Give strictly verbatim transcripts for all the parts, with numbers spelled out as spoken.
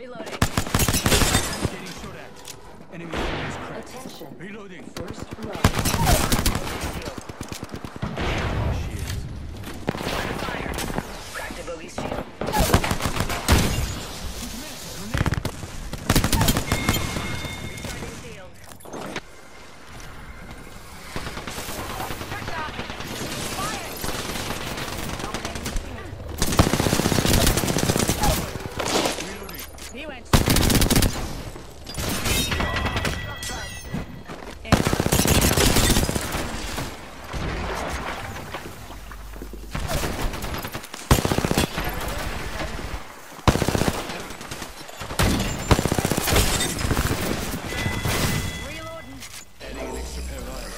Reloading. Getting shot at. Enemy is cracked. Attention. Reloading. First blood. Shields. Fire. Cracked a bogey's shield. Recharging shield. He went. Reloading. Adding an extra pair of eyes.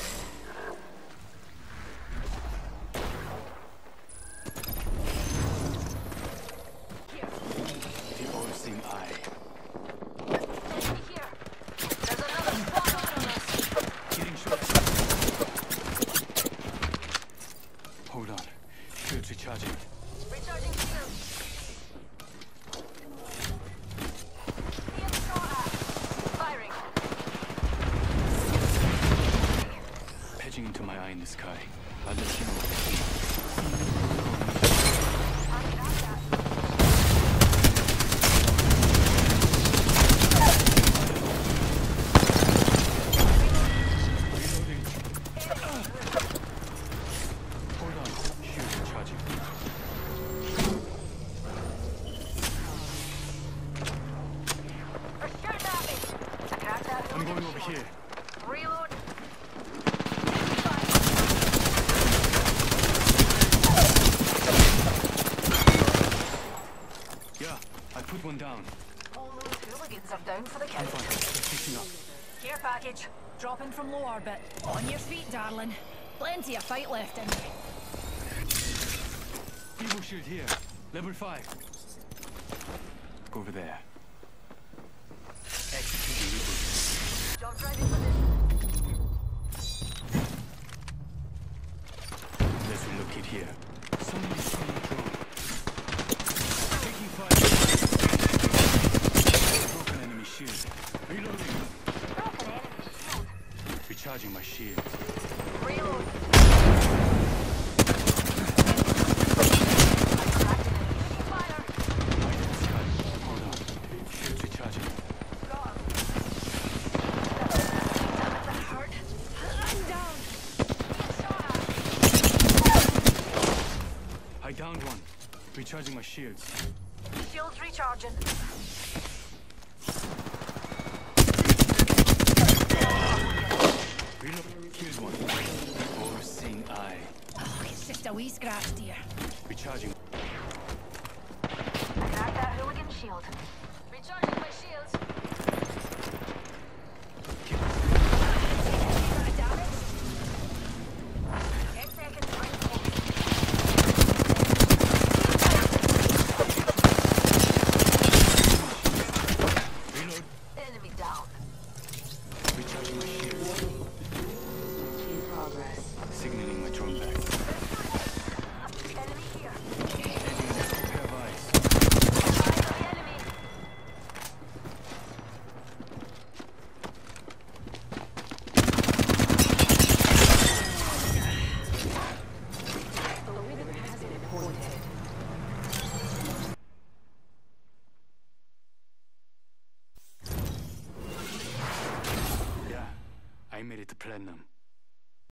Here. The all-seeing eye. Enemy here. There's another squad on us. Getting shot. Hold on. Shields recharging. Recharging shield. Being shot at. Firing. Patching into my eye in the sky. I'll let you know. I got that. Reloading. Hold on. Shields recharging. They're shooting at me. I cracked that. I'm going over here. Reload. Yeah, I put one down. All those hooligans are down for the I'm count. fine. They're picking up. Care package. Dropping from low orbit. On your feet, darling. Plenty of fight left in you. Evo shield here. Level five. Go over there. Executing reboot. Jump driving position. Let's relocate here. Someone is shooting a drone. Taking fire. Broken enemy shield. Reloading. Broken enemy shield. Recharging my shield. Reload. Fire. Light in the sky. Hold on. Shields recharging. Got him. That hurt. I'm down. Being shot at. I downed one. Recharging my shields. Shields recharging. Reload. Killed one. All-seeing eye. Oh, it's just a wee scratch, dear. Recharging. I cracked that hooligan shield. Recharging my shields. Damage. Ten seconds. Reload. Enemy down. Recharging my shields. In progress. Signaling my drone back. Enemy here. Adding an extra pair of eyes. Eyes on the enemy. Hazard pointed. Yeah, I made it to platinum.